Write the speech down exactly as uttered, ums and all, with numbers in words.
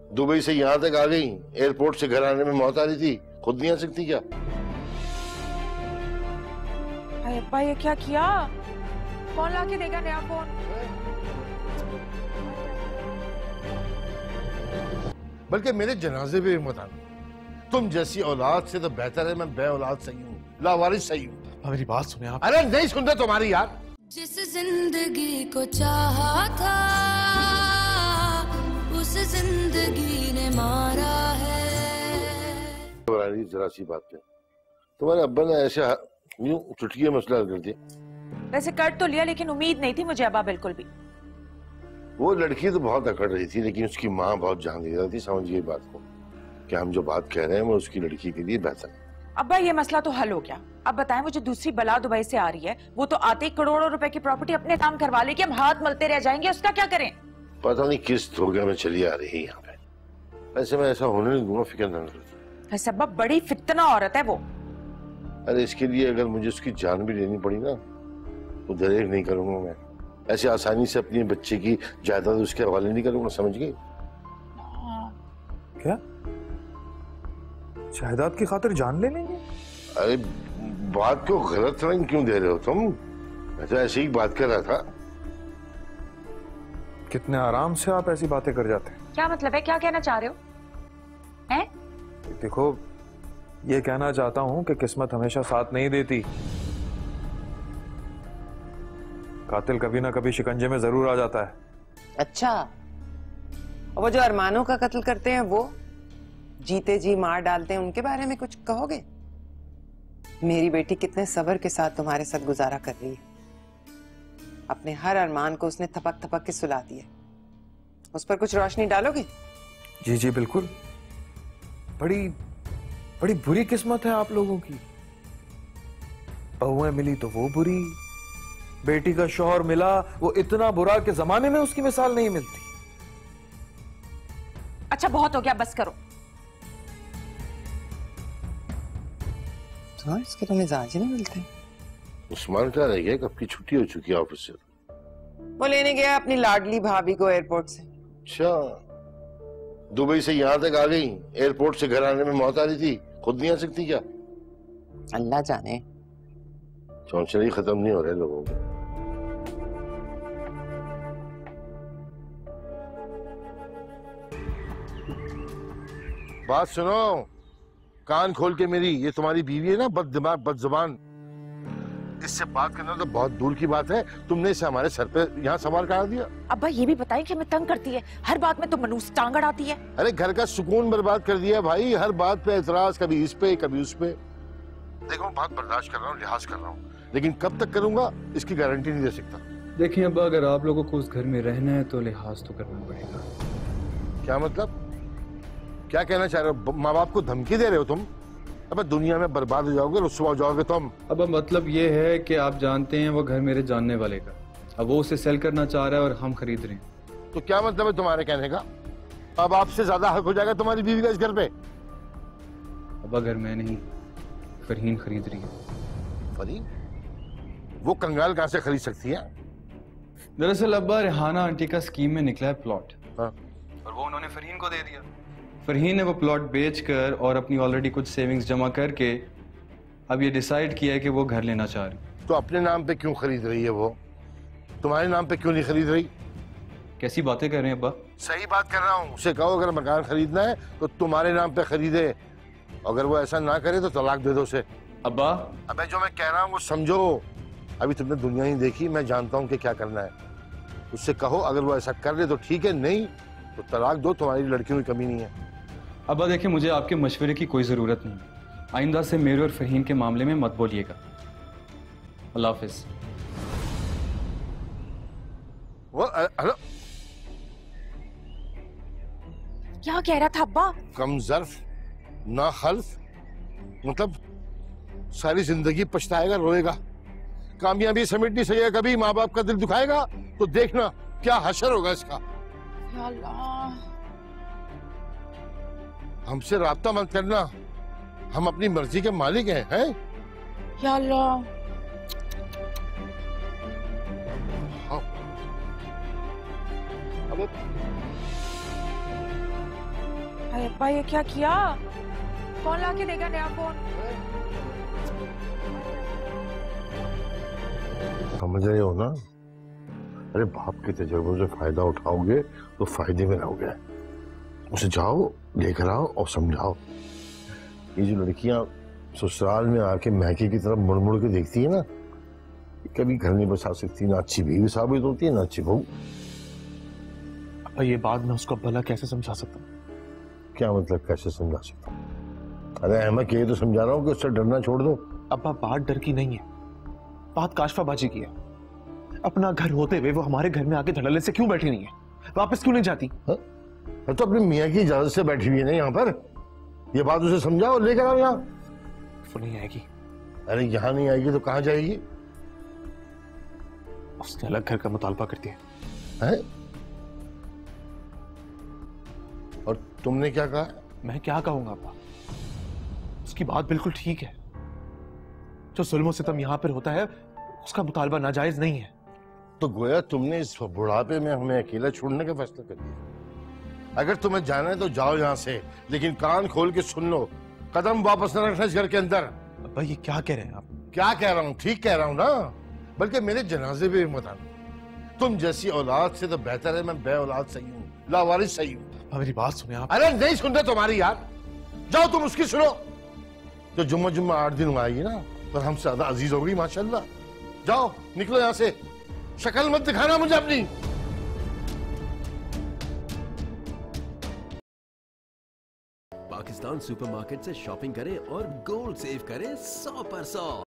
Dubai से यहाँ तक आ गई, एयरपोर्ट से घर आने में मौत आ रही थी, खुद नहीं आ सकती क्या? अरे अब्बा ये क्या किया? कौन लाके देगा नया फोन? बल्कि मेरे जनाजे पे मत आना। तुम जैसी औलाद से तो बेहतर है मैं बे औलाद सही हूँ, लावारिस सही हूँ। मेरी बात सुने आप। अरे नहीं सुनते तुम्हारी यार। जिस जिंदगी को चाहा था उस जिंदगी ने मारा है। जरा सी बात पे तुम्हारे अब्बा ने ऐसे यूं चुटकी मसला कर दिया। वैसे कर तो लिया लेकिन उम्मीद नहीं थी मुझे अब्बा बिल्कुल भी। वो लड़की तो बहुत अकड़ रही थी लेकिन उसकी माँ बहुत जान दे रही थी, समझिए बात को कि हम जो बात कह रहे हैं वो उसकी लड़की के लिए बेहतर है। अब्बा ये मसला तो हल हो गया। अब बताएं वो जो दूसरी बला दुबई से आ रही है वो तो आते ही करोड़ों रुपए की प्रॉपर्टी अपने नाम करवा लेगी, हम हाथ मलते रह जाएंगे, उसका क्या करें? पता नहीं किस धोखे में चली आ रही है यहाँ पे। ऐसे मैं ऐसा होने नहीं दूंगा, फिक्र न करो। वैसे अब्बा बड़ी फितना औरत है वो। अरे इसके लिए अगर मुझे उसकी जान भी लेनी पड़ी ना तो दरेक नहीं करूंगा मैं। ऐसे आसानी से अपनी बच्चे की जायदाद उसके हवाले नहीं करूंगा, समझ गई? क्या जायदाद की खातिर जान ले लेंगे? अरे बात को गलत रंग क्यों दे रहे हो तुम? मैं तो ऐसे ही बात कर रहा था। कितने आराम से आप ऐसी बातें कर जाते हैं। क्या मतलब है, क्या कहना चाह रहे हो? हैं? देखो ये कहना चाहता हूं कि किस्मत हमेशा साथ नहीं देती। कातिल कभी ना कभी शिकंजे में जरूर आ जाता है। अच्छा, और वो जो अरमानों का कत्ल करते हैं वो जीते जी मार डालते हैं, उनके बारे में कुछ कहोगे? मेरी बेटी कितने सब्र के साथ तुम्हारे साथ गुजारा कर रही है। अपने हर अरमान को उसने थपक थपक के सुला दिया। उस पर कुछ रोशनी डालोगे? जी जी बिल्कुल। बड़ी बड़ी बुरी किस्मत है आप लोगों की। बहुएं मिली तो वो बुरी, बेटी का शौहर मिला वो इतना बुरा कि जमाने में उसकी मिसाल नहीं मिलती। अच्छा बहुत हो गया, बस करो। तो इसके तो मिजाज ही नहीं मिलते। उस्मान क्या रह गया, कब की छुट्टी हो चुकी है ऑफिस से? वो लेने गया अपनी लाडली भाभी को एयरपोर्ट से। अच्छा, दुबई से यहाँ तक आ गई, एयरपोर्ट से घर आने में मौत आ रही थी, खुद नहीं आ सकती क्या? अल्लाह जाने। चौंचले खत्म नहीं हो रहे लोगों के। बात सुनो, कान खोल के मेरी। ये तुम्हारी बीवी है ना, बद दिमाग बद जुबान, इससे बात करना तो बहुत दूर की बात है। तुमने इसे हमारे सर पे यहाँ सवार करा दिया। अब्बा ये भी बताइए कि हमें तंग करती है, हर बात में तो मनूस टांग अड़ाती है। अरे घर का सुकून बर्बाद कर दिया भाई, हर बात पे एतराज, कभी इस पे कभी उस पे। देखो बहुत बर्दाश्त कर रहा हूँ, लिहाज कर रहा हूँ, लेकिन कब तक करूंगा इसकी गारंटी नहीं दे सकता। देखिए अब्बा, अगर आप लोगों को उस घर में रहना है तो लिहाज तो करना पड़ेगा। क्या मतलब? क्या कहना चाह रहे हो? माँ बाप को धमकी दे रहे हो तुम? अब दुनिया में बर्बाद हो जाओगे, रुस्वा हो जाओगे तुम। अब मतलब ये है कि आप जानते हैं वो घर मेरे जानने वाले का, अब वो उसे सेल करना चाह रहा है और हम खरीद रहे हैं। तो क्या मतलब है तुम्हारे कहने का? अब आपसे ज्यादा हक हो जाएगा तुम्हारी बीवी का इस घर पे। अब घर मैं नहीं, फरहीन खरीद रही है। फरहीन? वो कंगाल कहाँ से खरीद सकती है? दरअसल अब्बा रेहाना आंटी का स्कीम में निकला है प्लॉट। हाँ। और वो उन्होंने फरहीन को दे दिया। फरहीन ने वो प्लॉट बेचकर और अपनी ऑलरेडी कुछ सेविंग्स जमा करके अब ये डिसाइड किया है कि वो घर लेना चाह रही। तो अपने नाम पे क्यों खरीद रही है वो? तुम्हारे नाम पे क्यों नहीं खरीद रही? कैसी बातें कर रहे हैं अब्बा? सही बात कर रहा हूँ। उसे कहो अगर मकान खरीदना है तो तुम्हारे नाम पे खरीदे, अगर वो ऐसा ना करे तो तलाक दे दो उसे। अब्बा अबे जो मैं कह रहा हूँ वो समझो। अभी तुमने दुनिया ही देखी, मैं जानता हूँ कि क्या करना है। उससे कहो अगर वो ऐसा कर ले तो ठीक है, नहीं तो तलाक दो, तुम्हारी लड़कियों की कमी नहीं है। अब्बा देखिए, मुझे आपके मशवरे की कोई जरूरत नहीं, आइंदा से मेरे और फरहीन के मामले में मत बोलिएगा। अल्लाह हाफिज। वो हेलो, क्या कह रहा था अब्बा? कम ज़र्फ ना खल्फ, मतलब सारी जिंदगी पछताएगा, रोएगा, कामयाबी समेट नहीं सकेगा, कभी माँ बाप का दिल दुखाएगा तो देखना क्या हशर होगा इसका। या अल्लाह। हमसे राब्ता मत करना, हम अपनी मर्जी के मालिक हैं, हैं? या अल्लाह। हाँ। अब अरे अब्बा ये क्या किया? कौन लाके देगा नया फोन? समझ रहे हो ना? अरे बाप के तजुर्बे से फायदा उठाओगे तो फायदे में रहोगे। उसे जाओ, लेकर आओ और समझाओ। ये जो लड़कियां ससुराल में आके मैके की तरफ मुड़ मुड़ के देखती है ना, कभी घर नहीं बसा सकती, ना अच्छी बीवी साबित होती है ना अच्छी बहू। अब ये बात मैं उसको भला कैसे समझा सकता हूँ? क्या मतलब कैसे समझा सकता हूँ? अरे अहमद ये तो समझा रहा हूँ कि उससे डरना छोड़ दो। अब्बा बात डर की नहीं है, बात काशफाबाजी की है। अपना घर होते हुए वो हमारे घर में आके धड़ल्ले से क्यों बैठी नहीं है? वापस क्यों नहीं जाती? हाँ? तो अपनी मियाँ की इजाजत से बैठी हुई है ना यहाँ पर। ये बात उसे समझाओ, लेकर आओ यहाँ। वो नहीं आएगी। अरे यहाँ नहीं आएगी तो कहाँ जाएगी? उसने अलग घर का मुतालबा कर दिया है? और तुमने क्या कहा? मैं क्या कहूंगा अब्बा, उसकी बात बिल्कुल ठीक है। जो जुल्म सितम यहाँ पर होता है उसका मुतालबा नाजायज नहीं है। तो गोया तुमने इस बुढ़ापे में हमें अकेला छोड़ने का फैसला कर लिया। अगर तुम्हें जाना है तो जाओ यहाँ से, लेकिन कान खोल के सुन लो, कदम वापस न रखना इस घर के अंदर। अब्बा ये क्या कह रहे हैं आप? क्या कह रहा हूँ? ठीक कह रहा हूँ ना? बल्कि मेरे जनाजे पे भी मत आना। तुम जैसी औलाद से तो बेहतर है मैं बे औलाद सही हूँ, लावारिस सही हूँ। मेरी बात सुने आप। अरे नहीं सुनते तुम्हारी यार, जाओ तुम उसकी सुनो। जो जुम्मा जुम्मा आठ दिन हुआ आएगी ना, पर हमसे ज्यादा अजीज हो गई माशाल्लाह। जाओ निकलो यहाँ से, शक्ल मत दिखाना मुझे अपनी। पाकिस्तान सुपरमार्केट से शॉपिंग करें और गोल्ड सेव करें सौ पर सौ।